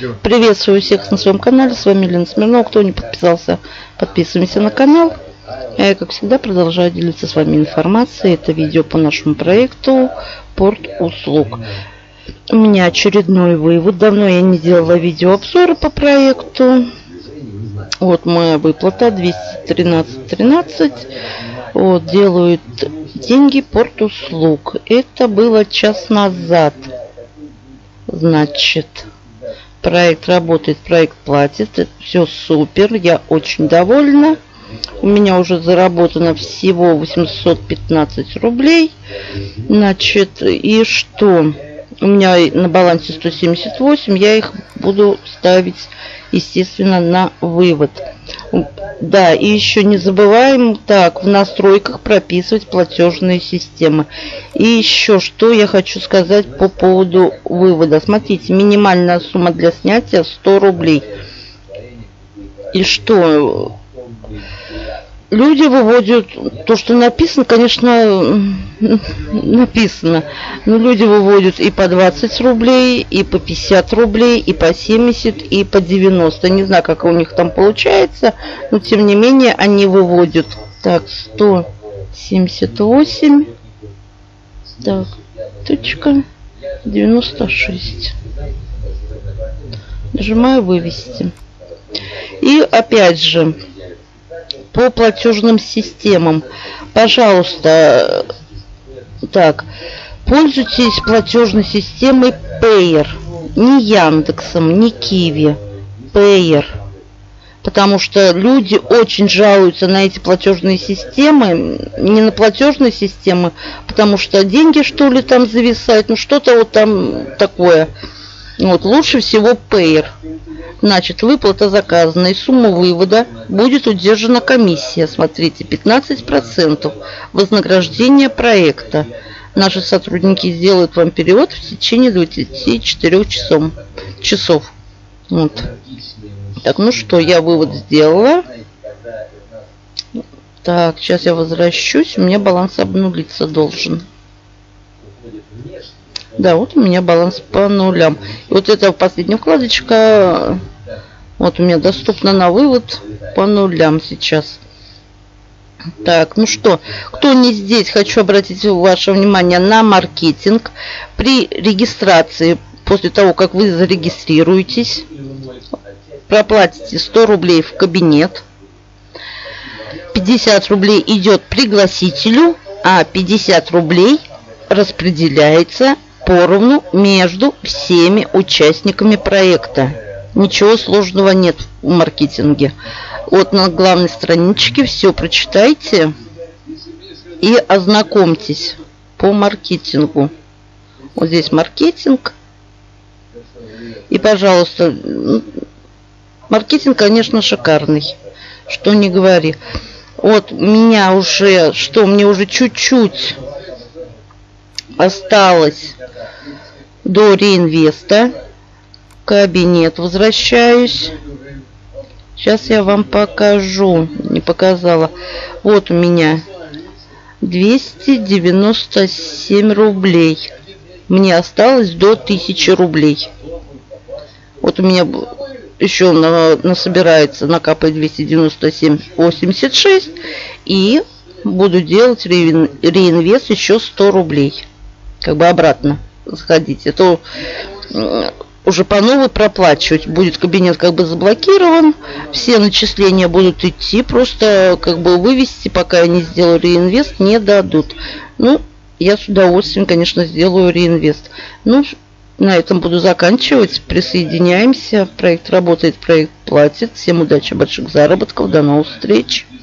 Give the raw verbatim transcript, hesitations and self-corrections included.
Приветствую всех на своем канале. С вами Лена Смирнова. Кто не подписался, подписываемся на канал. Я, как всегда, продолжаю делиться с вами информацией. Это видео по нашему проекту Порт услуг. У меня очередной вывод. Давно я не делала видеообзоры по проекту. Вот моя выплата двести тринадцать тринадцать. Вот, делают деньги Порт услуг. Это было час назад. Значит, проект работает, проект платит. Это все супер. Я очень довольна. У меня уже заработано всего восемьсот пятнадцать рублей. Значит, и что? У меня на балансе сто семьдесят восемь. Я их буду ставить, естественно, на вывод. Да, и еще не забываем, так, в настройках прописывать платежные системы. И еще что я хочу сказать по поводу вывода. Смотрите, минимальная сумма для снятия сто рублей. И что? Люди выводят то, что написано, конечно, написано. Но люди выводят и по двадцать рублей, и по пятьдесят рублей, и по семьдесят, и по девяносто. Не знаю, как у них там получается, но тем не менее они выводят. Так, сто семьдесят восемь. Так, точка девяносто шесть. Нажимаю вывести. И опять же, по платежным системам, пожалуйста, так, пользуйтесь платежной системой Payeer, не Яндексом, не Киви, Payeer, потому что люди очень жалуются на эти платежные системы, не на платежные системы, потому что деньги, что ли, там зависают, ну что-то вот там такое. Вот, лучше всего Payeer. Значит, выплата заказана и сумма вывода будет удержана комиссия. Смотрите, пятнадцать процентов вознаграждения проекта. Наши сотрудники сделают вам перевод в течение двадцати четырёх часов. часов. Вот. Так, ну что, я вывод сделала. Так, сейчас я возвращусь. У меня баланс обнулиться должен. Да, вот у меня баланс по нулям. И вот эта последняя вкладочка, вот у меня доступна на вывод по нулям сейчас. Так, ну что, кто не здесь, хочу обратить ваше внимание на маркетинг. При регистрации, после того, как вы зарегистрируетесь, проплатите сто рублей в кабинет. пятьдесят рублей идет пригласителю, а пятьдесят рублей распределяется поровну между всеми участниками проекта. Ничего сложного нет в маркетинге. Вот на главной страничке все прочитайте и ознакомьтесь по маркетингу. Вот здесь маркетинг. И, пожалуйста, маркетинг, конечно, шикарный. Что не говори. Вот меня уже, что мне уже чуть-чуть осталось до реинвеста. Кабинет возвращаюсь. Сейчас я вам покажу. Не показала. Вот у меня двести девяносто семь рублей. Мне осталось до тысячи рублей. Вот у меня еще на, насобирается, накапает двести девяносто семь восемьдесят шесть. И буду делать реинвест еще сто рублей. Как бы обратно сходить. Это уже по новой проплачивать. Будет кабинет как бы заблокирован. Все начисления будут идти. Просто как бы вывести, пока я не сделаю реинвест, не дадут. Ну, я с удовольствием, конечно, сделаю реинвест. Ну, на этом буду заканчивать. Присоединяемся. Проект работает, проект платит. Всем удачи, больших заработков. До новых встреч.